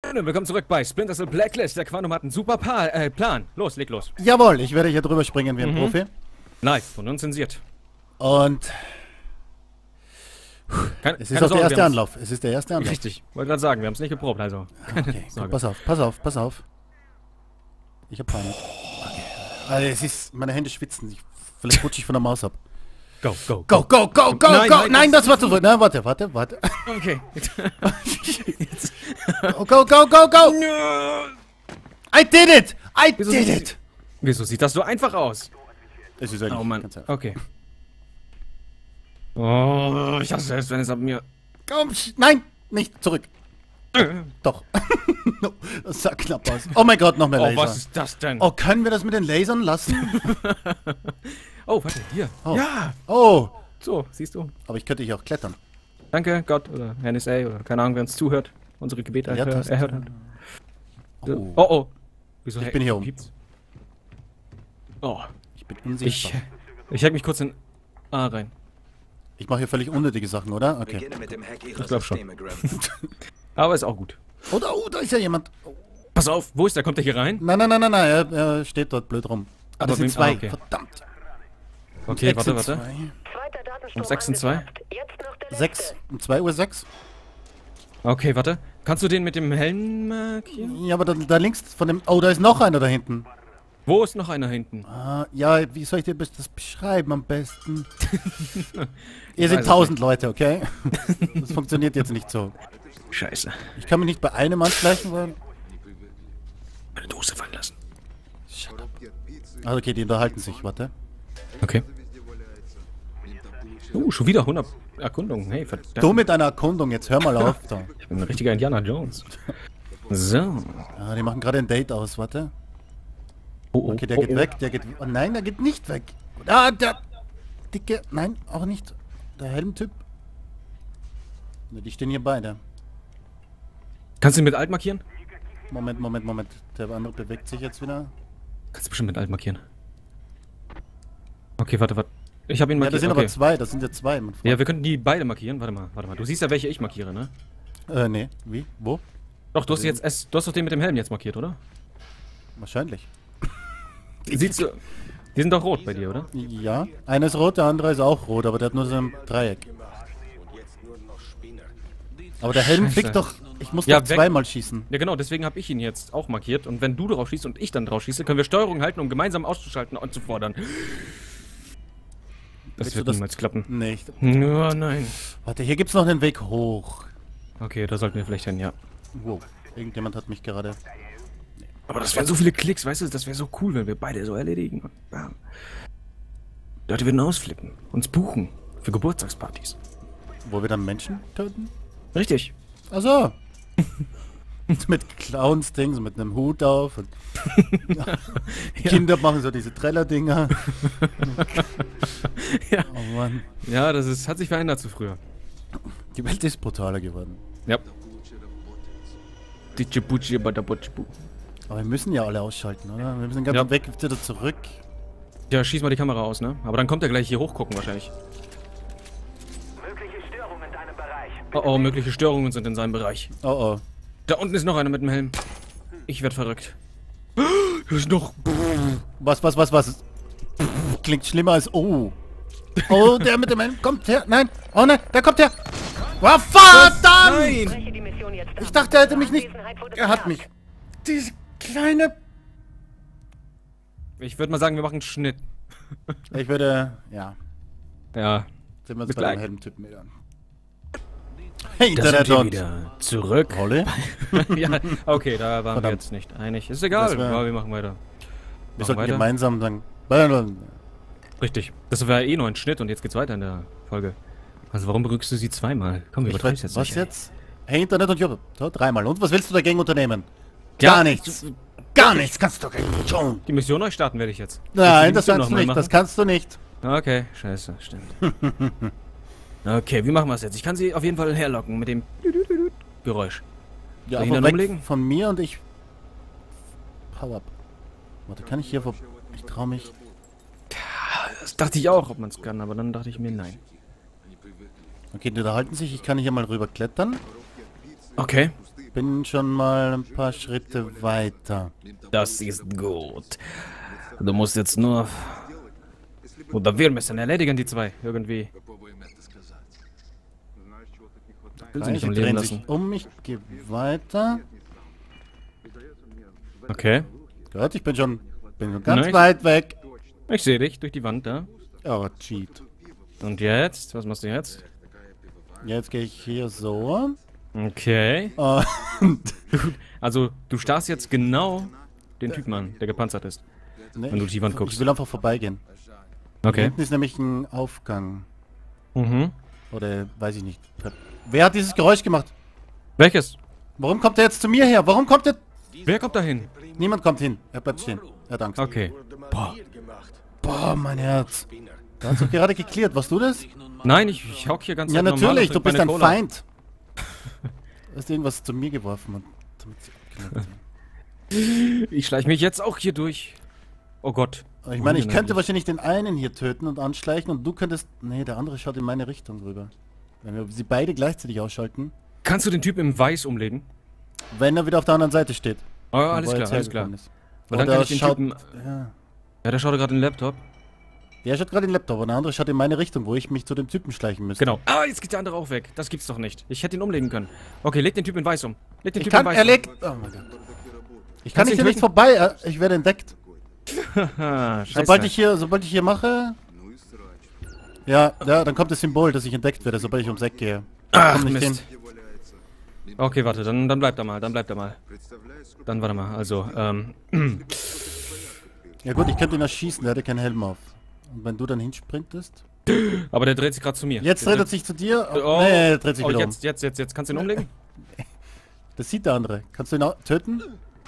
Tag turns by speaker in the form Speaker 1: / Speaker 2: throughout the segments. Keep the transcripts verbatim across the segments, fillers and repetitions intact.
Speaker 1: Willkommen zurück bei Splinter Cell Blacklist. Der Quantum hat einen super pa äh, Plan. Los, leg los.
Speaker 2: Jawohl, ich werde hier drüber springen wie ein
Speaker 1: Mhm.
Speaker 2: Profi.
Speaker 1: Live und unzensiert.
Speaker 2: Und
Speaker 1: Keine,
Speaker 2: es ist
Speaker 1: keine
Speaker 2: auch
Speaker 1: Sorge,
Speaker 2: der erste
Speaker 1: wir haben's-
Speaker 2: Anlauf. Es ist der erste Anlauf.
Speaker 1: Richtig, wollte gerade sagen, wir haben es nicht geprobt, also.
Speaker 2: Okay,
Speaker 1: Sorge.
Speaker 2: gut, pass auf, pass auf, pass auf. Ich hab Panik. Okay. Also es ist, meine Hände schwitzen. Ich, vielleicht rutsche ich von der Maus ab.
Speaker 1: Go, go,
Speaker 2: Go, go, go, go,
Speaker 1: Nein,
Speaker 2: go!
Speaker 1: nein,
Speaker 2: Nein,
Speaker 1: das-
Speaker 2: das war zu früh. Nein, warte, warte, warte.
Speaker 1: Okay. Jetzt.
Speaker 2: Go, go, go, go, go! I did it! I
Speaker 1: Wieso
Speaker 2: did
Speaker 1: sieht-
Speaker 2: it!
Speaker 1: Wieso sieht das so einfach aus?
Speaker 2: Es ist eigentlich
Speaker 1: Oh Mann.
Speaker 2: ganz einfach.
Speaker 1: Okay. Oh, ich hasse es, wenn es ab mir.
Speaker 2: Komm, sch- nein, nicht zurück. Doch. No, das sah knapp aus. Oh mein Gott, noch mehr
Speaker 1: Oh,
Speaker 2: Laser.
Speaker 1: was ist das denn?
Speaker 2: Oh, können wir das mit den Lasern lassen?
Speaker 1: Oh, warte, hier.
Speaker 2: Oh.
Speaker 1: Ja!
Speaker 2: Oh,
Speaker 1: So, siehst du.
Speaker 2: aber ich könnte hier auch klettern.
Speaker 1: Danke, Gott oder N S A oder keine Ahnung, wer uns zuhört. Unsere Gebete
Speaker 2: Ja,
Speaker 1: erhört,
Speaker 2: das-
Speaker 1: erhört hat. So.
Speaker 2: Oh.
Speaker 1: Oh, oh. Wieso
Speaker 2: Ich
Speaker 1: hack-
Speaker 2: bin hier oben.
Speaker 1: piept's? Oh.
Speaker 2: Ich bin
Speaker 1: Ich,
Speaker 2: unsichtbar.
Speaker 1: ich hack mich kurz in A rein.
Speaker 2: Ich mache hier völlig unnötige Sachen, oder? Okay.
Speaker 3: Beginne mit dem Hack ihrer
Speaker 1: Ich glaub schon.
Speaker 3: Systeme, Graham.
Speaker 1: Aber ist auch gut.
Speaker 2: Oh, da, oh, da ist ja jemand. Oh.
Speaker 1: Pass auf, wo ist der? Kommt der hier rein?
Speaker 2: Nein, nein, nein, nein, nein, er, er steht dort blöd rum. Ah,
Speaker 1: Aber
Speaker 2: das sind
Speaker 1: wem-
Speaker 2: zwei.
Speaker 1: ah, okay.
Speaker 2: Verdammt.
Speaker 1: Okay,
Speaker 2: Sechs
Speaker 1: warte,
Speaker 2: sind
Speaker 1: warte.
Speaker 2: zwei.
Speaker 4: Zweiter Datenstrom
Speaker 1: Um sechs und zwei?
Speaker 4: angesagt. Jetzt noch der
Speaker 2: Sechs.
Speaker 4: letzte.
Speaker 2: Um zwei Uhr sechs.
Speaker 1: Okay, warte. Kannst du den mit dem Helm markieren?
Speaker 2: Ja, aber da, da links von dem... Oh, da ist noch einer da hinten.
Speaker 1: Wo ist noch einer hinten?
Speaker 2: Ah, ja, wie soll ich dir das beschreiben am besten? Ihr
Speaker 1: weiß
Speaker 2: sind
Speaker 1: es
Speaker 2: tausend Leute, okay? Das funktioniert jetzt nicht so.
Speaker 1: Scheiße.
Speaker 2: Ich kann mich nicht bei einem anschleichen, weil...
Speaker 1: Meine Dose fallen lassen.
Speaker 2: Ah, okay, die unterhalten sich, warte.
Speaker 1: Okay. Uh, schon wieder hundert Erkundungen. Hey, verdammt.
Speaker 2: Du mit deiner Erkundung, jetzt hör mal auf. Da.
Speaker 1: Ich bin ein richtiger Indiana Jones. So.
Speaker 2: Ah, die machen gerade ein Date aus, warte.
Speaker 1: Oh, oh,
Speaker 2: Okay, der
Speaker 1: oh,
Speaker 2: geht
Speaker 1: oh.
Speaker 2: weg, der geht... Oh, nein, der geht nicht weg. Ah, der... Dicke... Nein, auch nicht. Der Helmtyp. Ne, die stehen hier beide.
Speaker 1: Kannst du ihn mit Alt markieren?
Speaker 2: Moment, Moment, Moment. Der andere bewegt sich jetzt wieder.
Speaker 1: Kannst du bestimmt mit Alt markieren. Okay, warte, warte. Ich habe ihn
Speaker 2: Ja,
Speaker 1: markiert.
Speaker 2: das sind
Speaker 1: okay.
Speaker 2: aber zwei, das sind ja zwei. Mein Freund.
Speaker 1: Ja, wir könnten die beide markieren. Warte mal, warte mal. Du siehst ja, welche ich markiere, ne?
Speaker 2: Äh, nee. Wie? Wo?
Speaker 1: Doch, du hast jetzt S, du hast doch den mit dem Helm jetzt markiert, oder?
Speaker 2: Wahrscheinlich.
Speaker 1: Siehst du? Die sind doch rot bei dir, oder?
Speaker 2: Ja. Einer ist rot, der andere ist auch rot, aber der hat nur so ein Dreieck. Aber der Helm
Speaker 1: Scheiße.
Speaker 2: fliegt doch... Ich muss
Speaker 1: Ja,
Speaker 2: doch
Speaker 1: weg.
Speaker 2: zweimal schießen.
Speaker 1: Ja, genau, deswegen habe ich ihn jetzt auch markiert. Und wenn du drauf schießt und ich dann drauf schieße, können wir Steuerung halten, um gemeinsam auszuschalten und zu fordern. Das
Speaker 2: Willst
Speaker 1: wird
Speaker 2: du das-
Speaker 1: niemals klappen.
Speaker 2: Nee, ich,
Speaker 1: Oh, nein.
Speaker 2: warte, hier gibt's noch einen Weg hoch.
Speaker 1: Okay, da sollten wir vielleicht hin, ja.
Speaker 2: Wow. Irgendjemand hat mich gerade...
Speaker 1: Aber das wären so viele Klicks, weißt du, das wäre so cool, wenn wir beide so erledigen. Und bam. Leute würden ausflippen, uns buchen für Geburtstagspartys.
Speaker 2: Wo wir dann Menschen töten?
Speaker 1: Richtig.
Speaker 2: Ach so. Mit Clowns-Dings, mit einem Hut auf. Und Kinder machen so diese Treller-Dinger.
Speaker 1: Ja.
Speaker 2: Oh Mann.
Speaker 1: Ja, das ist, hat sich verändert zu früher.
Speaker 2: Die Welt ist brutaler geworden.
Speaker 1: Ja. Ditschibutschi, badabutschbu.
Speaker 2: Aber wir müssen ja alle ausschalten, oder? Wir müssen ganz
Speaker 1: Ja.
Speaker 2: weg wieder zurück.
Speaker 1: Ja, schieß mal die Kamera aus, ne? Aber dann kommt er gleich hier hochgucken wahrscheinlich.
Speaker 4: Mögliche Störung in deinem Bereich.
Speaker 1: Oh oh, mögliche Störungen sind in seinem Bereich.
Speaker 2: Oh oh.
Speaker 1: Da unten ist noch einer mit dem Helm. Ich werd verrückt. Hier ist noch...
Speaker 2: Was, was, was, was? Klingt schlimmer als oh. Oh, der mit dem Helm kommt her. Nein. Oh nein, der kommt her. Oh, verdammt!
Speaker 1: Nein!
Speaker 4: Breche die Mission jetzt ab.
Speaker 2: Ich dachte, er hätte mich nicht...
Speaker 4: Anwesenheit wurde
Speaker 2: Er hat
Speaker 4: bemerkt.
Speaker 2: mich. Diese kleine...
Speaker 1: Ich würde mal sagen, wir machen einen Schnitt.
Speaker 2: Ich würde... Ja.
Speaker 1: Ja.
Speaker 2: Sind wir uns
Speaker 1: Bis
Speaker 2: bei dem
Speaker 1: gleich.
Speaker 2: Helmtypen wieder. Hey,
Speaker 1: Da sind
Speaker 2: Internet
Speaker 1: wir
Speaker 2: und...
Speaker 1: wieder zurück.
Speaker 2: Rolle?
Speaker 1: Ja, okay, da waren wir
Speaker 2: Verdammt.
Speaker 1: jetzt nicht einig. Ist egal,
Speaker 2: Das wär-
Speaker 1: aber wir machen weiter.
Speaker 2: Wir
Speaker 1: Machen
Speaker 2: sollten
Speaker 1: weiter.
Speaker 2: gemeinsam sagen...
Speaker 1: Richtig. Das war eh nur ein Schnitt und jetzt geht's weiter in der Folge. Also warum berückst du sie zweimal? Komm, wir übertreib's jetzt
Speaker 2: Was
Speaker 1: nicht. ey.
Speaker 2: jetzt? Hey, Internet und Job. So, dreimal. Und was willst du dagegen unternehmen?
Speaker 1: Ja,
Speaker 2: Gar nichts. Gar nichts kannst du dagegen tun.
Speaker 1: Die Mission neu starten werde ich jetzt. Willst du
Speaker 2: Nein,
Speaker 1: die
Speaker 2: das
Speaker 1: Mission
Speaker 2: kannst du
Speaker 1: noch mal
Speaker 2: nicht. Das
Speaker 1: machen?
Speaker 2: kannst du nicht.
Speaker 1: Okay, scheiße, stimmt. Okay, wie machen wir es jetzt? Ich kann sie auf jeden Fall herlocken mit dem Geräusch.
Speaker 2: Ja,
Speaker 1: Soll ich ihn
Speaker 2: aber
Speaker 1: dann
Speaker 2: weg
Speaker 1: umlegen?
Speaker 2: von mir und ich... Hau ab. Warte, kann ich hier vor... Ich trau mich...
Speaker 1: Das dachte ich auch, ob man es kann, aber dann dachte ich mir nein.
Speaker 2: Okay, die unterhalten sich. Ich kann hier mal rüber klettern.
Speaker 1: Okay.
Speaker 2: bin schon mal ein paar Schritte weiter.
Speaker 1: Das ist gut. Du musst jetzt nur... Oder wir müssen erledigen, die zwei. Irgendwie. Will sie nicht am
Speaker 2: Ich
Speaker 1: Leben
Speaker 2: drehen
Speaker 1: lassen.
Speaker 2: sich um, ich gehe weiter.
Speaker 1: Okay.
Speaker 2: Gut, ich bin schon, bin schon ganz
Speaker 1: Nice.
Speaker 2: weit weg.
Speaker 1: Ich sehe dich durch die Wand da.
Speaker 2: Oh, Cheat.
Speaker 1: Und jetzt? Was machst du jetzt?
Speaker 2: Jetzt gehe ich hier so.
Speaker 1: Okay.
Speaker 2: Und
Speaker 1: Also, du starrst jetzt genau den Typen an, der gepanzert ist.
Speaker 2: nee,
Speaker 1: Wenn du durch die Wand
Speaker 2: ich,
Speaker 1: guckst.
Speaker 2: ich will einfach vorbeigehen.
Speaker 1: Okay.
Speaker 2: Hinten ist nämlich ein Aufgang.
Speaker 1: Mhm.
Speaker 2: Oder weiß ich nicht. Wer hat dieses Geräusch gemacht?
Speaker 1: Welches?
Speaker 2: Warum kommt er jetzt zu mir her? Warum kommt er...
Speaker 1: Wer kommt da hin?
Speaker 2: Niemand kommt hin. Er bleibt stehen. Er hat Angst.
Speaker 1: Okay. Boah.
Speaker 2: Boah, mein Herz. Da hat's doch gerade geklärt. Warst du das?
Speaker 1: Nein, ich, ich hock hier ganz
Speaker 2: Ja,
Speaker 1: normal
Speaker 2: natürlich.
Speaker 1: und
Speaker 2: Du
Speaker 1: trink
Speaker 2: bist
Speaker 1: meine
Speaker 2: ein
Speaker 1: Cola.
Speaker 2: Feind. Du hast irgendwas zu mir geworfen. Und damit sie abgelenkt sind.
Speaker 1: Ich schleich mich jetzt auch hier durch. Oh Gott.
Speaker 2: Aber ich meine, ich könnte
Speaker 1: Ungenügend.
Speaker 2: wahrscheinlich den einen hier töten und anschleichen und du könntest... Nee, der andere schaut in meine Richtung rüber. Wenn wir sie beide gleichzeitig ausschalten.
Speaker 1: Kannst du den Typ im Weiß umlegen?
Speaker 2: Wenn er wieder auf der anderen Seite steht.
Speaker 1: Oh, alles
Speaker 2: wo er
Speaker 1: klar,
Speaker 2: jetzt
Speaker 1: alles klar.
Speaker 2: hergekommen ist.
Speaker 1: Weil dann
Speaker 2: Oder
Speaker 1: kann ich den
Speaker 2: schaut,
Speaker 1: Typen...
Speaker 2: ja.
Speaker 1: Ja, der schaut gerade in den Laptop.
Speaker 2: Der schaut gerade in den Laptop und der andere schaut in meine Richtung, wo ich mich zu dem Typen schleichen müsste.
Speaker 1: Genau. Ah, jetzt geht der andere auch weg. Das gibt's doch nicht. Ich hätte ihn umlegen können. Okay, leg den Typ in Weiß um. Leg den
Speaker 2: Ich
Speaker 1: Typ
Speaker 2: kann,
Speaker 1: in Weiß
Speaker 2: er
Speaker 1: um.
Speaker 2: legt... Oh mein Gott. Ich kann
Speaker 1: Kannst
Speaker 2: nicht,
Speaker 1: du ihn
Speaker 2: nicht vorbei, äh, ich werde entdeckt.
Speaker 1: Haha, scheiße.
Speaker 2: Sobald ich hier, sobald ich hier mache... Ja, ja, dann kommt das Symbol, dass ich entdeckt werde, sobald ich ums Eck gehe.
Speaker 1: Ach,
Speaker 2: Komm nicht
Speaker 1: Mist. Okay, warte, dann, dann bleibt er mal, dann bleibt er mal. Dann warte mal, also, ähm...
Speaker 2: Ja gut, ich könnte ihn erschießen, der hatte keinen Helm auf. Und wenn du dann hinsprintest...
Speaker 1: Aber der dreht sich gerade zu mir.
Speaker 2: Jetzt
Speaker 1: Der
Speaker 2: dreht er sich zu dir... Oh,
Speaker 1: Oh,
Speaker 2: nee, er dreht sich
Speaker 1: oh
Speaker 2: wieder
Speaker 1: jetzt, jetzt, jetzt, jetzt. Kannst du ihn umlegen?
Speaker 2: um. Das sieht der andere. Kannst du ihn auch töten?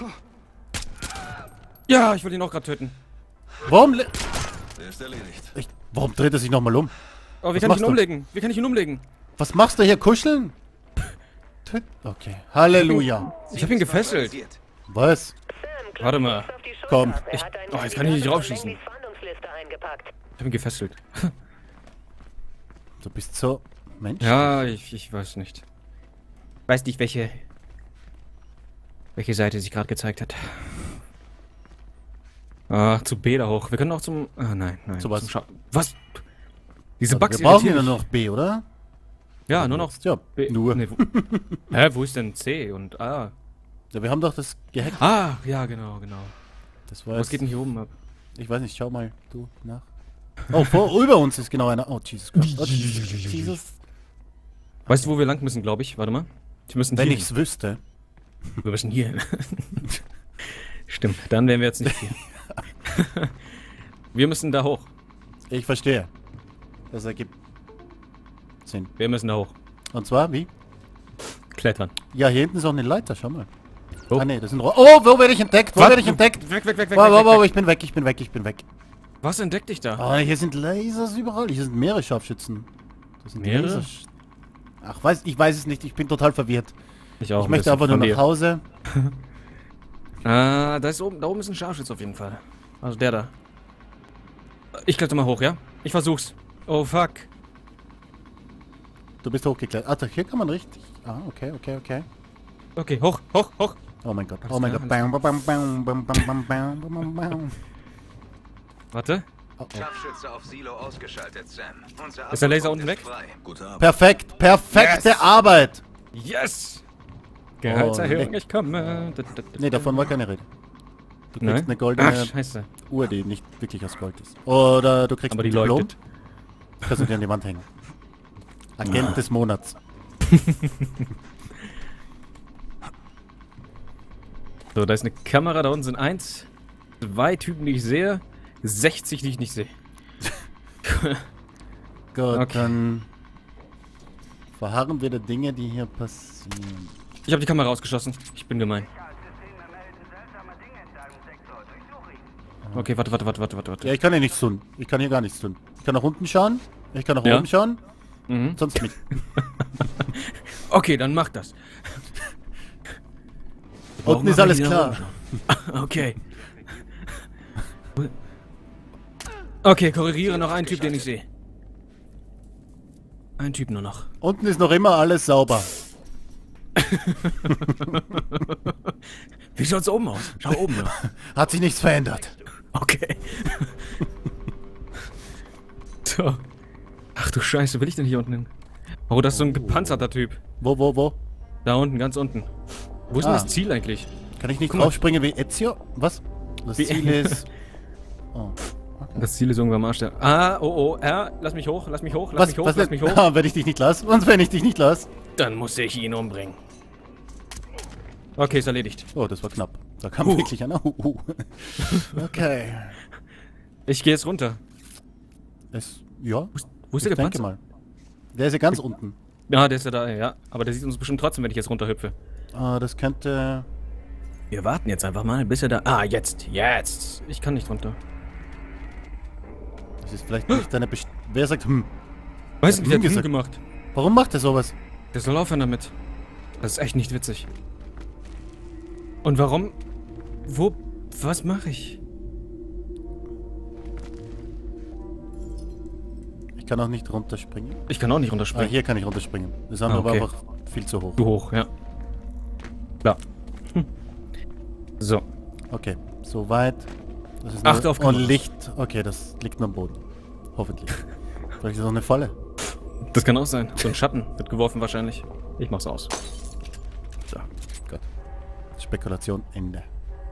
Speaker 1: Ja, ich will ihn auch gerade töten.
Speaker 2: Warum... le-
Speaker 3: Der ist erledigt.
Speaker 2: Ich, warum dreht er sich nochmal um?
Speaker 1: Oh, wie
Speaker 2: Was
Speaker 1: kann ich
Speaker 2: machst
Speaker 1: ihn
Speaker 2: du?
Speaker 1: umlegen? Wie kann ich ihn umlegen?
Speaker 2: Was machst du hier? Kuscheln? Töt- Okay. Halleluja.
Speaker 1: Ich hab ihn gefesselt.
Speaker 2: Was?
Speaker 4: Sam, klopf
Speaker 1: Warte mal.
Speaker 4: uns auf die Schulter.
Speaker 2: Komm.
Speaker 4: Er
Speaker 1: Ich-
Speaker 4: hat einen
Speaker 1: oh, jetzt kann ich nicht
Speaker 4: Kandidaten
Speaker 1: draufschießen.
Speaker 4: in die Fahndungsliste eingepackt.
Speaker 1: Ich hab ihn gefesselt.
Speaker 2: Du bist so... Mensch.
Speaker 1: Ja, ich, ich weiß nicht. Weiß nicht, welche... Welche Seite sich gerade gezeigt hat. Ah, zu B da hoch. Wir können auch zum... Ah, nein, nein.
Speaker 2: Zu was?
Speaker 1: Zum Scha was? Diese
Speaker 2: Aber
Speaker 1: Bugs
Speaker 2: wir brauchen ja
Speaker 1: irritieren
Speaker 2: nur
Speaker 1: mich.
Speaker 2: noch B, oder?
Speaker 1: Ja, nur noch
Speaker 2: Ja,
Speaker 1: B.
Speaker 2: nur.
Speaker 1: Nee, wo, hä, wo ist denn C und A?
Speaker 2: Ja, wir haben doch das gehackt.
Speaker 1: Ah, ja, genau, genau.
Speaker 2: Das war
Speaker 1: Was
Speaker 2: jetzt,
Speaker 1: geht denn hier oben ab?
Speaker 2: ich weiß nicht, schau mal du nach. Oh, vor, über uns ist genau einer. Oh, Jesus Christ. Oh, Jesus.
Speaker 1: Weißt du, wo wir lang müssen, glaube ich? Warte mal. Wir müssen
Speaker 2: Wenn
Speaker 1: hier
Speaker 2: ich's wüsste.
Speaker 1: hin. Wir müssen hier hin. Stimmt, dann wären wir jetzt nicht hier. Wir müssen da hoch.
Speaker 2: Ich verstehe. Das ergibt Sinn.
Speaker 1: Wir müssen da hoch.
Speaker 2: Und zwar, wie?
Speaker 1: Klettern.
Speaker 2: Ja, hier hinten ist auch eine Leiter, schau mal.
Speaker 1: Oh.
Speaker 2: Ah, nee, das sind Ro Oh, wo werde ich entdeckt? Wo
Speaker 1: Was?
Speaker 2: werde ich entdeckt?
Speaker 1: Weg, weg, weg, weg,
Speaker 2: Wow,
Speaker 1: weg,
Speaker 2: wow, wow,
Speaker 1: weg, weg.
Speaker 2: ich bin weg, ich bin weg, ich bin weg.
Speaker 1: Was entdeckt dich da?
Speaker 2: Oh, hier sind Lasers überall. Hier sind mehrere Scharfschützen. Das sind
Speaker 1: Mehrere?
Speaker 2: Lasers. Ach, weiß, ich weiß es nicht. Ich bin total verwirrt.
Speaker 1: Ich auch.
Speaker 2: Ich
Speaker 1: ein
Speaker 2: möchte
Speaker 1: bisschen
Speaker 2: einfach nur
Speaker 1: von
Speaker 2: nach
Speaker 1: dir.
Speaker 2: Hause.
Speaker 1: Ah, da ist oben, da oben ist ein Scharfschütz auf jeden Fall. Also der da. Ich kletter mal hoch, ja? Ich versuch's. Oh fuck.
Speaker 2: Du bist hochgeklettert. Ah, da- hier kann man richtig. Ah, okay, okay, okay.
Speaker 1: Okay, hoch, hoch, hoch.
Speaker 2: Oh mein Gott.
Speaker 1: Alles
Speaker 2: Oh mein
Speaker 1: klar,
Speaker 2: Gott. Bam, bam, bam, bam, bam, bam, bam, bam, bam, bam.
Speaker 1: Warte.
Speaker 3: Scharfschütze auf Silo ausgeschaltet, Sam. Unser
Speaker 1: Ist der Laser
Speaker 3: Abflugpunkt
Speaker 1: unten
Speaker 3: ist frei. Gute Arbeit.
Speaker 2: Perfekt, perfekte
Speaker 1: Yes.
Speaker 2: Arbeit.
Speaker 1: Yes! Gehaltserhöhung,
Speaker 2: nee.
Speaker 1: ich komme. Da, da, da,
Speaker 2: Nee, davon war keine Rede. Du kriegst
Speaker 1: Nein?
Speaker 2: eine goldene
Speaker 1: Ach, scheiße.
Speaker 2: Uhr, die nicht wirklich aus Gold ist. Oder du kriegst
Speaker 1: Aber
Speaker 2: ein
Speaker 1: die
Speaker 2: Diplom.
Speaker 1: leuchtet.
Speaker 2: Kannst du dir an die Wand hängen. Agent
Speaker 1: Ah.
Speaker 2: des Monats.
Speaker 1: So, da ist eine Kamera, da unten sind eins, zwei Typen, die ich sehe, sechzig, die ich nicht sehe.
Speaker 2: Gut,
Speaker 1: Okay.
Speaker 2: dann verharren wir der Dinge, die hier passieren.
Speaker 1: Ich habe die Kamera ausgeschossen. Ich bin gemein. Okay, warte, warte, warte, warte, warte.
Speaker 2: Ja,
Speaker 1: warte.
Speaker 2: ich kann hier nichts tun. Ich kann hier gar nichts tun. Ich kann nach unten schauen. Ich kann nach
Speaker 1: Ja.
Speaker 2: oben schauen.
Speaker 1: Mhm.
Speaker 2: Sonst nicht.
Speaker 1: Okay, dann mach das. Wir brauchen
Speaker 2: Unten ist
Speaker 1: mal
Speaker 2: alles
Speaker 1: wieder
Speaker 2: klar.
Speaker 1: rumschauen. Okay. Okay, korrigiere noch einen Typ, den ich sehe. Ein Typ nur noch.
Speaker 2: Unten ist noch immer alles sauber.
Speaker 1: Wie schaut's oben aus? Schau oben. Ja.
Speaker 2: Hat sich nichts verändert.
Speaker 1: Okay. So. Ach du Scheiße, will ich denn hier unten hin? Oh, das ist so ein gepanzerter Typ.
Speaker 2: Wo, wo, wo?
Speaker 1: Da unten, ganz unten. Wo ist denn
Speaker 2: Ah.
Speaker 1: das Ziel eigentlich?
Speaker 2: Kann ich nicht
Speaker 1: Guck mal.
Speaker 2: draufspringen wie Ezio? Was? Das
Speaker 1: Wie-
Speaker 2: Ziel ist... Oh.
Speaker 1: Das Ziel ist irgendwann am Arsch der... Ah, oh, oh, R, lass mich hoch, lass mich hoch, lass
Speaker 2: Was,
Speaker 1: mich hoch,
Speaker 2: was,
Speaker 1: lass mich hoch.
Speaker 2: Ah, wenn ich dich nicht lasse? Und wenn ich dich nicht lasse?
Speaker 1: Dann muss ich ihn umbringen. Okay, ist erledigt.
Speaker 2: Oh, das war knapp. Da kam
Speaker 1: Uh.
Speaker 2: wirklich einer. Uh, uh. Okay.
Speaker 1: Ich gehe jetzt runter.
Speaker 2: Es, ja,
Speaker 1: Wo ist
Speaker 2: ich
Speaker 1: der
Speaker 2: denke
Speaker 1: gepanzert?
Speaker 2: mal. Der ist ja ganz unten.
Speaker 1: Ja, der ist ja da, ja. Aber der sieht uns bestimmt trotzdem, wenn ich jetzt runterhüpfe.
Speaker 2: Ah, das könnte...
Speaker 1: Wir warten jetzt einfach mal, bis er da... Ah, jetzt, jetzt. Ich kann nicht runter.
Speaker 2: Das ist vielleicht nicht deine Best... Wer sagt hm?
Speaker 1: Weiß
Speaker 2: Hat
Speaker 1: nicht, der
Speaker 2: hm
Speaker 1: hat hm
Speaker 2: gesagt.
Speaker 1: gemacht.
Speaker 2: Warum macht er sowas?
Speaker 1: Der soll aufhören damit. Das ist echt nicht witzig. Und warum? Wo? Was mache ich?
Speaker 2: Ich kann auch nicht runterspringen.
Speaker 1: Ich kann auch nicht
Speaker 2: Ah,
Speaker 1: runterspringen.
Speaker 2: hier kann ich runterspringen. Das ist
Speaker 1: Ah,
Speaker 2: aber
Speaker 1: okay.
Speaker 2: einfach viel zu hoch.
Speaker 1: Du hoch, ja. Klar. Hm. So.
Speaker 2: Okay, so weit. Das ist
Speaker 1: Achte
Speaker 2: nur-
Speaker 1: auf
Speaker 2: Und
Speaker 1: Kameras.
Speaker 2: Licht. Okay, das liegt nur am Boden. Hoffentlich. Vielleicht ist das auch eine Falle.
Speaker 1: Das kann auch sein. So ein Schatten wird geworfen wahrscheinlich. Ich mach's aus. So.
Speaker 2: Gott. Spekulation Ende.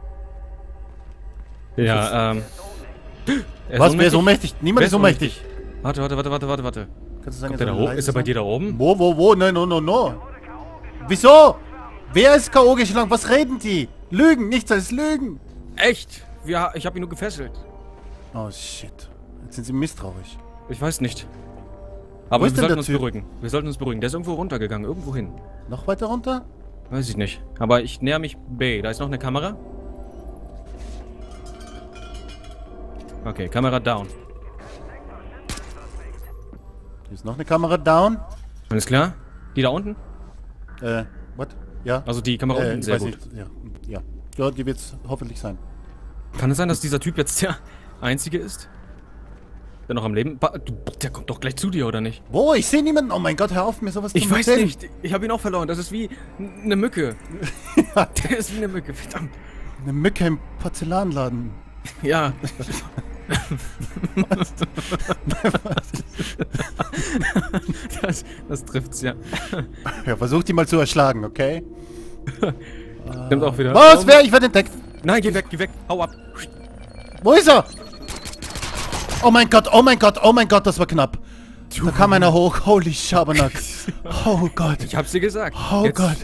Speaker 1: Ja, ähm. Er
Speaker 2: Was? Wer ist
Speaker 1: ohnmächtig?
Speaker 2: ohnmächtig? Niemand
Speaker 1: Wer
Speaker 2: ist ohnmächtig.
Speaker 1: Warte, warte, warte, warte, warte, warte.
Speaker 2: Kannst du sagen,
Speaker 1: Kommt der
Speaker 2: er
Speaker 1: da
Speaker 2: soll
Speaker 1: hoch?
Speaker 2: leise
Speaker 1: Ist er bei
Speaker 2: sein?
Speaker 1: dir da oben?
Speaker 2: Wo, wo, wo? Nein, no, no, no. Wieso? Wer ist K O geschlagen? Was reden die? Lügen, nichts als Lügen.
Speaker 1: Echt? Ja, ich hab ihn nur gefesselt.
Speaker 2: Oh shit. Jetzt sind sie misstrauisch.
Speaker 1: Ich weiß nicht. Aber
Speaker 2: Wo
Speaker 1: wir
Speaker 2: ist denn
Speaker 1: sollten
Speaker 2: der
Speaker 1: uns
Speaker 2: Typ?
Speaker 1: beruhigen. Wir sollten uns beruhigen. Der ist irgendwo runtergegangen, irgendwo hin.
Speaker 2: Noch weiter runter?
Speaker 1: Weiß ich nicht. Aber ich näher mich B. Da ist noch eine Kamera. Okay, Kamera down.
Speaker 2: Hier ist noch eine Kamera down.
Speaker 1: Alles klar? Die da unten?
Speaker 2: Äh, what? Ja?
Speaker 1: Also die Kamera
Speaker 2: äh,
Speaker 1: unten,
Speaker 2: ich
Speaker 1: sehr
Speaker 2: weiß
Speaker 1: gut.
Speaker 2: nicht. Ja, ja. Ja, die wird's hoffentlich sein.
Speaker 1: Kann es sein, dass dieser Typ jetzt der Einzige ist? Der noch am Leben? Ba- du, der kommt doch gleich zu dir, oder nicht?
Speaker 2: Wo? Ich sehe niemanden. Oh mein Gott, hör auf, mir sowas
Speaker 1: Ich
Speaker 2: zu
Speaker 1: weiß
Speaker 2: erzählen.
Speaker 1: nicht. Ich habe ihn auch verloren. Das ist wie eine Mücke. Der ist wie eine Mücke, verdammt.
Speaker 2: Eine Mücke im Porzellanladen.
Speaker 1: Ja. das, das trifft's, ja.
Speaker 2: Ja, versuch die mal zu erschlagen, okay?
Speaker 1: Stimmt auch wieder.
Speaker 2: Was? Wer? Ich werde entdeckt.
Speaker 1: Nein, geh weg, geh weg. Hau ab.
Speaker 2: Wo ist er? Oh mein Gott, oh mein Gott, oh mein Gott, das war knapp. Da kam einer hoch. Holy Schabernack. Oh Gott.
Speaker 1: Ich hab's dir gesagt.
Speaker 2: Oh
Speaker 1: Jetzt-
Speaker 2: Gott.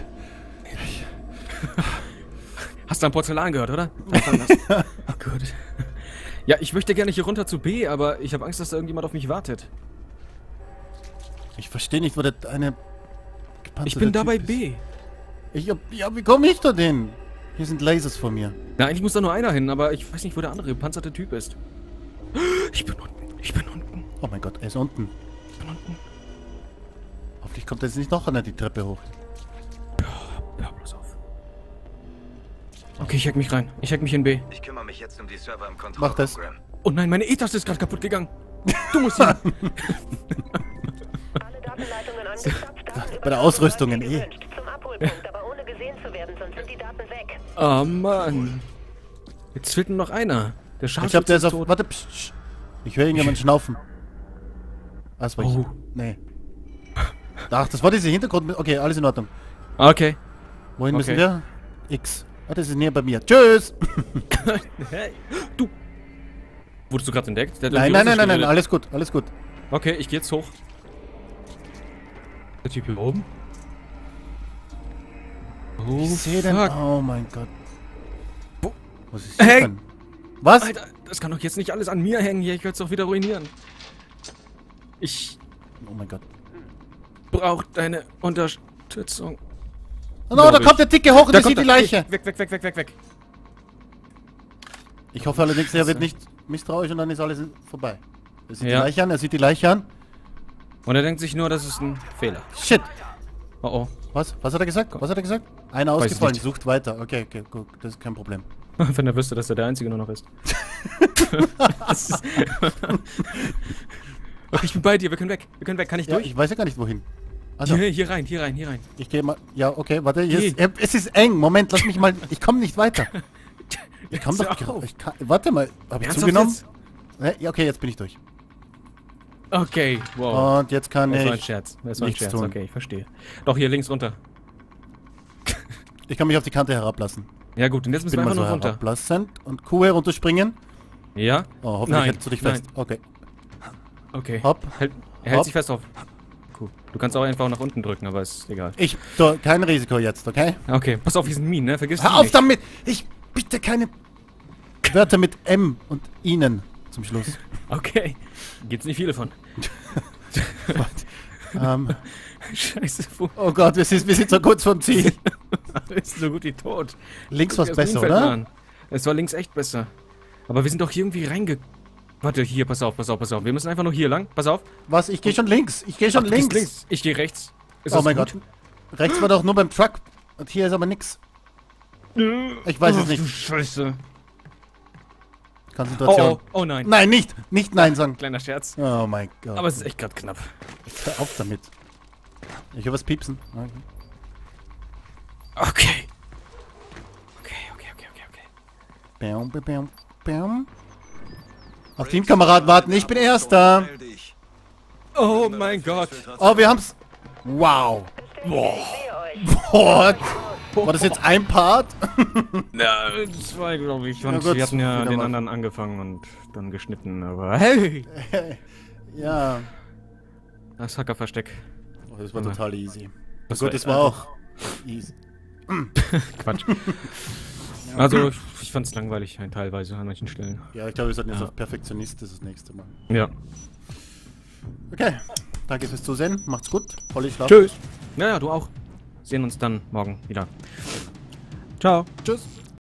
Speaker 1: Hast du an Porzellan gehört, oder? Was war das? Oh Gott. Ja, ich möchte gerne hier runter zu B, aber ich habe Angst, dass da irgendjemand auf mich wartet.
Speaker 2: Ich verstehe nicht, wo der eine...
Speaker 1: Ich bin da bei
Speaker 2: Typ ist.
Speaker 1: B.
Speaker 2: Ich hab, ja, wie komme ich da denn? Hier sind Lasers vor mir.
Speaker 1: Na, eigentlich muss da nur einer hin, aber ich weiß nicht, wo der andere gepanzerte Typ ist. Ich bin unten. Ich bin unten.
Speaker 2: Oh mein Gott, er ist unten.
Speaker 1: Ich bin unten.
Speaker 2: Hoffentlich kommt jetzt nicht noch einer die Treppe hoch.
Speaker 1: Hör bloß auf. Okay, ich hack mich rein. Ich hack mich in B.
Speaker 3: Ich kümmere mich jetzt um die Server im
Speaker 2: Mach das.
Speaker 3: Kontrollprogramm.
Speaker 1: Oh nein, meine E-Taste ist gerade kaputt gegangen. Du musst hin.
Speaker 4: Alle Datenleitungen angezapft, Daten
Speaker 2: Bei der Ausrüstung in E.
Speaker 4: gewünscht. Zum Abholpunkt, aber ohne gesehen zu werden, sonst sind die Daten weg.
Speaker 1: Oh Mann. Jetzt fehlt nur noch einer. Der Schaf
Speaker 2: Ich glaube, der ist auf...
Speaker 1: tot.
Speaker 2: Warte, psch, psch. Ich höre irgendjemanden schnaufen. Ah, das war ich.
Speaker 1: Oh.
Speaker 2: Nee. Ach, das war dieser Hintergrund. Okay, alles in Ordnung.
Speaker 1: Okay.
Speaker 2: Wohin müssen
Speaker 1: Okay.
Speaker 2: wir? X. Ah, das ist näher bei mir. Tschüss!
Speaker 1: Hey. Du. Wurdest du gerade entdeckt? Der hat
Speaker 2: Nein,
Speaker 1: irgendwie
Speaker 2: nein, nein,
Speaker 1: Russisch
Speaker 2: nein, nein,
Speaker 1: geredet.
Speaker 2: alles gut, alles gut.
Speaker 1: Okay, ich gehe jetzt hoch. Der Typ hier oben. Oh,
Speaker 2: Ich sehe den...
Speaker 1: fuck.
Speaker 2: Oh mein Gott.
Speaker 1: Wo-
Speaker 2: Was ist hier
Speaker 1: Hey!
Speaker 2: denn? Was?
Speaker 1: Alter, das kann doch jetzt nicht alles an mir hängen hier. Ich werde es doch wieder ruinieren. Ich
Speaker 2: Oh mein Gott.
Speaker 1: brauche deine Unterstützung.
Speaker 2: Oh, no, da
Speaker 1: Glaub
Speaker 2: kommt der Dicke hoch und
Speaker 1: Da
Speaker 2: ich sehe
Speaker 1: kommt
Speaker 2: die
Speaker 1: er.
Speaker 2: Leiche.
Speaker 1: Weg, weg, weg, weg, weg, weg.
Speaker 2: Ich hoffe allerdings, er wird nicht misstrauisch und dann ist alles vorbei. Er sieht
Speaker 1: Ja.
Speaker 2: die Leiche an, er sieht die Leiche an.
Speaker 1: Und er denkt sich nur, das ist ein Fehler.
Speaker 2: Shit.
Speaker 1: Oh oh.
Speaker 2: Was? Was hat er gesagt? Was hat er gesagt? Einer
Speaker 1: Weiß ich
Speaker 2: ausgefallen,
Speaker 1: nicht.
Speaker 2: sucht weiter. Okay, okay, gut, das ist kein Problem.
Speaker 1: Wenn er wüsste, dass er der Einzige nur noch ist. Das ist- Okay, ich bin bei dir. Wir können weg. Wir können weg. Kann ich
Speaker 2: Ja,
Speaker 1: durch?
Speaker 2: ich weiß ja gar nicht wohin. Also,
Speaker 1: Hier, hier rein, hier rein, hier rein.
Speaker 2: ich gehe mal. Ja, okay, warte. Hier
Speaker 1: Geh.
Speaker 2: ist, äh, es ist eng. Moment, lass mich mal. Ich komme nicht weiter. Ich komme
Speaker 1: Hör
Speaker 2: doch.
Speaker 1: auf.
Speaker 2: Ich kann, warte mal. Hab ich
Speaker 1: Ernsthaft
Speaker 2: zugenommen?
Speaker 1: jetzt?
Speaker 2: Ne, ja, okay, jetzt bin ich durch.
Speaker 1: Okay, wow.
Speaker 2: Und jetzt kann
Speaker 1: Das war ein
Speaker 2: ich.
Speaker 1: Scherz. Das war ein
Speaker 2: nichts
Speaker 1: Scherz,
Speaker 2: tun.
Speaker 1: okay, ich verstehe. Doch, hier links runter.
Speaker 2: Ich kann mich auf die Kante herablassen.
Speaker 1: Ja gut, und jetzt
Speaker 2: Ich
Speaker 1: müssen
Speaker 2: bin
Speaker 1: wir
Speaker 2: mal
Speaker 1: einfach
Speaker 2: so
Speaker 1: nur runter.
Speaker 2: herablassen und Kuh herunterspringen.
Speaker 1: Ja?
Speaker 2: Oh, hoffentlich
Speaker 1: Nein,
Speaker 2: hältst du dich
Speaker 1: nein.
Speaker 2: fest. Okay.
Speaker 1: Okay.
Speaker 2: Hopp.
Speaker 1: Hält, er hält
Speaker 2: Hopp.
Speaker 1: sich fest auf. Cool. Du kannst auch einfach nach unten drücken, aber ist egal.
Speaker 2: Ich. So, kein Risiko jetzt, okay?
Speaker 1: Okay, pass auf, hier sind Minen, ne? Vergiss
Speaker 2: Hör
Speaker 1: die
Speaker 2: auf
Speaker 1: nicht.
Speaker 2: damit! Ich bitte keine Wörter mit M und Ihnen zum Schluss.
Speaker 1: Okay. Gibt's nicht viele von.
Speaker 2: ähm,
Speaker 1: Scheiße, wo
Speaker 2: oh Gott, wir sind, wir sind so kurz vom Ziel.
Speaker 1: ist so gut wie tot.
Speaker 2: Links
Speaker 1: Guck
Speaker 2: was
Speaker 1: dir das
Speaker 2: besser,
Speaker 1: Minenfeld mal
Speaker 2: oder?
Speaker 1: an. Es war links echt besser. Aber wir sind doch hier irgendwie reinge... Warte, hier, pass auf, pass auf, pass auf. Wir müssen einfach nur hier lang. Pass auf.
Speaker 2: Was? Ich gehe schon links. Ich gehe schon
Speaker 1: Ach, du gehst
Speaker 2: links.
Speaker 1: Ich gehe rechts. Ist
Speaker 2: Oh
Speaker 1: das
Speaker 2: mein
Speaker 1: gut?
Speaker 2: Gott. Rechts war doch nur beim Truck. Und hier ist aber nix. Ich weiß es
Speaker 1: Ach,
Speaker 2: nicht.
Speaker 1: du Scheiße.
Speaker 2: Konzentration.
Speaker 1: Oh, oh, oh nein.
Speaker 2: Nein, nicht. Nicht Nein sagen.
Speaker 1: Kleiner Scherz.
Speaker 2: Oh mein Gott.
Speaker 1: Aber es ist echt gerade knapp.
Speaker 2: Hör auf damit. Ich höre was piepsen. Okay.
Speaker 1: Okay. Okay, okay, okay, okay, okay.
Speaker 2: Bam, bam, bam, bam. Auf Teamkamerad warten. Ich bin Erster.
Speaker 1: Oh mein Gott.
Speaker 2: Oh, wir haben's. Wow.
Speaker 4: Boah.
Speaker 2: Boah. War das jetzt ein Part?
Speaker 1: Ja, zwei, glaube ich. Und
Speaker 2: Ja, gut,
Speaker 1: wir hatten ja
Speaker 2: wieder
Speaker 1: den
Speaker 2: mal.
Speaker 1: anderen angefangen und dann geschnitten, aber hey!
Speaker 2: Ja.
Speaker 1: Das Hackerversteck.
Speaker 2: Oh, das war
Speaker 1: Ja.
Speaker 2: total easy.
Speaker 1: Das
Speaker 2: Gut,
Speaker 1: war
Speaker 2: das war auch easy.
Speaker 1: Quatsch. Also, ich, ich fand es langweilig, halt, teilweise an manchen Stellen.
Speaker 2: Ja, ich glaube, wir sollten jetzt
Speaker 1: Ja.
Speaker 2: auf Perfektionist das nächste Mal.
Speaker 1: Ja.
Speaker 2: Okay. Danke fürs Zusehen. Macht's gut. Polly, schlaf.
Speaker 1: Tschüss. Ja, ja, du auch. Sehen uns dann morgen wieder. Ciao.
Speaker 2: Tschüss.